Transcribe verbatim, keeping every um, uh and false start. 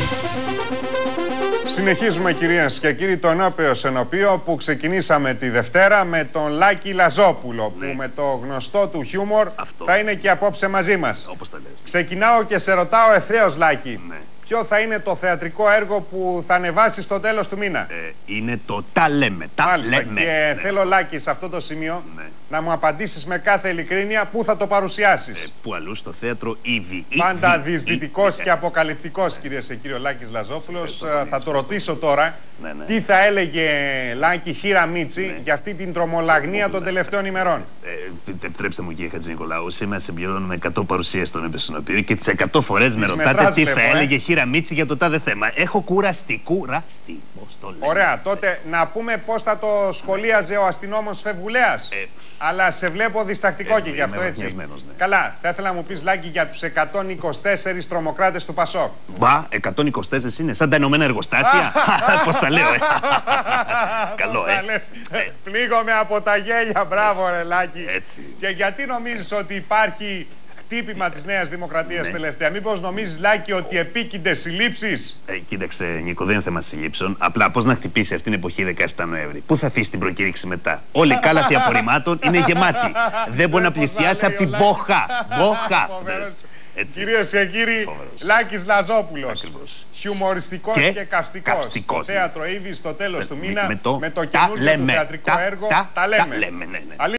Συνεχίζουμε, κυρίες και κύριοι, το ενώπαιο ενωπείο που ξεκινήσαμε τη Δευτέρα με τον Λάκη Λαζόπουλο, ναι, που με το γνωστό του χιούμορ αυτό θα είναι και απόψε μαζί μας. Όπως τα λες. Ξεκινάω και σε ρωτάω ευθέως, Λάκη. Ναι. Ποιο θα είναι το θεατρικό έργο που θα ανεβάσει στο τέλος του μήνα? Ε, είναι το «Τα λέμε». Τα Μάλιστα. λέμε. Και ναι, θέλω, Λάκη, σε αυτό το σημείο, ναι, να μου απαντήσεις με κάθε ειλικρίνεια πού θα το παρουσιάσεις. Ε, πού αλλού, στο θέατρο Ήδη. Πάντα διεισδυτικός και αποκαλυπτικός, ναι, κυρίες και κύριοι, ο Λάκης Λαζόπουλος. Θα το ρωτήσω τώρα, ναι, ναι, τι θα έλεγε, Λάκη, Χήρα Μίτση, ναι, για αυτή την τρομολαγνία των τελευταίων ημερών. Ε, επιτρέψτε μου, κύριε Χατζηνικολάου, σήμερα συμπληρώνουμε εκατό παρουσίες στον Επισυνοπείο και τις εκατό φορές με ρωτάτε τι θα έλεγε Χήρα Μίτση για το τάδε θέμα. Έχω κουραστεί, κουραστεί. Πώς το λέμε. Ωραία, τότε να πούμε πώς θα το σχολίαζε ο αστυνόμος Φευγουλέας. Ε, Αλλά σε βλέπω διστακτικό ε, και γι' αυτό, έτσι. Ναι. Καλά, θα ήθελα να μου πεις, Λάκη, για τους εκατόν είκοσι τέσσερις τρομοκράτες του Πασόκ. Μπα, εκατόν είκοσι τέσσερα είναι σαν τα Ηνωμένα Εργοστάσια. Πώς τα λέω, ε. Καλό, ε. Πλήγομαι από τα γέλια, μπράβο, ρε Λάκη. Έτσι. Και γιατί νομίζεις ότι υπάρχει χτύπημα της Νέας Δημοκρατίας, ναι, τελευταία? Μήπως νομίζεις, Λάκη, ότι επίκυντες συλλήψεις? Ε, κοίταξε, Νίκο, δεν είναι θέμα συλλήψεων. Απλά πώς να χτυπήσει αυτήν την εποχή δεκαεφτά Νοέμβρη? Πού θα αφήσει την προκήρυξη μετά? Όλοι οι κάλαθοι απορριμμάτων είναι γεμάτοι. Δεν μπορεί να πλησιάσει από την Μπόχα. Μπόχα. Κυρίες και κύριοι, Λάκης Λαζόπουλος. Χιουμοριστικός και, και καυστικός. καυστικός. Στο θέατρο Ήδη στο τέλος με, του μήνα με, με το, με το καινούργιο του θεατρικό τα, έργο. Τα, τα λέμε. Τα λέμε, ναι, ναι.